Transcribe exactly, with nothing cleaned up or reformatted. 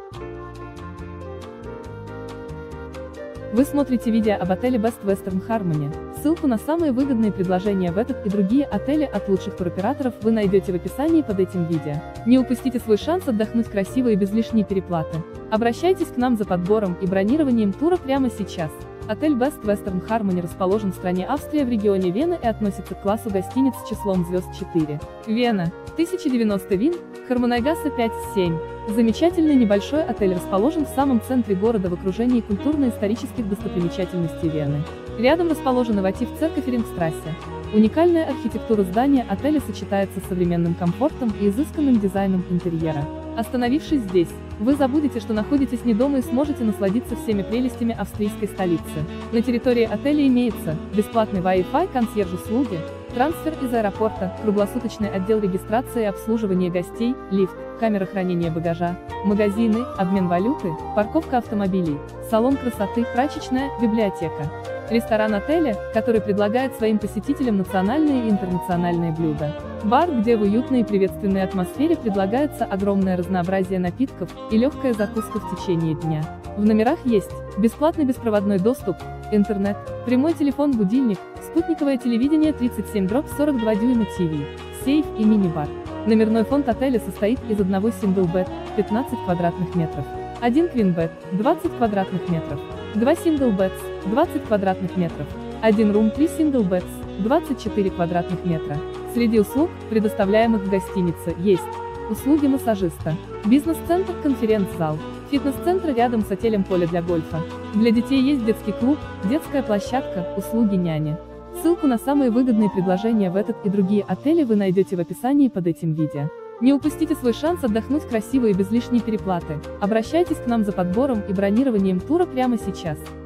Вы смотрите видео об отеле Best Western Harmony. Ссылку на самые выгодные предложения в этот и другие отели от лучших туроператоров вы найдете в описании под этим видео. Не упустите свой шанс отдохнуть красиво и без лишней переплаты. Обращайтесь к нам за подбором и бронированием тура прямо сейчас. Отель Best Western Harmony расположен в стране Австрия в регионе Вена и относится к классу гостиниц с числом звезд четыре. Вена. тысяча девяносто Вин, Хармонайгассе пять семь. Замечательный небольшой отель расположен в самом центре города в окружении культурно-исторических достопримечательностей Вены. Рядом расположен инноватив церковь Рингстрассе. Уникальная архитектура здания отеля сочетается с современным комфортом и изысканным дизайном интерьера. Остановившись здесь, вы забудете, что находитесь не дома и сможете насладиться всеми прелестями австрийской столицы. На территории отеля имеется бесплатный Wi-Fi, консьерж-услуги, трансфер из аэропорта, круглосуточный отдел регистрации и обслуживания гостей, лифт, камера хранения багажа, магазины, обмен валюты, парковка автомобилей, салон красоты, прачечная, библиотека. Ресторан отеля, который предлагает своим посетителям национальные и интернациональные блюда. Бар, где в уютной и приветственной атмосфере предлагается огромное разнообразие напитков и легкая закуска в течение дня. В номерах есть бесплатный беспроводной доступ, интернет, прямой телефон-будильник, спутниковое телевидение тридцать семь сорок два дюйма ти ви, сейф и мини-бар. Номерной фонд отеля состоит из одного сингл-бед, пятнадцать квадратных метров, один квин-бед, двадцать квадратных метров, два сингл-бедс, двадцать квадратных метров, один рум, три сингл-бедс, двадцать четыре квадратных метра. Среди услуг, предоставляемых в гостинице, есть услуги массажиста, бизнес-центр, конференц-зал, фитнес-центр рядом с отелем, поле для гольфа. Для детей есть детский клуб, детская площадка, услуги няни. Ссылку на самые выгодные предложения в этот и другие отели вы найдете в описании под этим видео. Не упустите свой шанс отдохнуть красиво и без лишней переплаты. Обращайтесь к нам за подбором и бронированием тура прямо сейчас.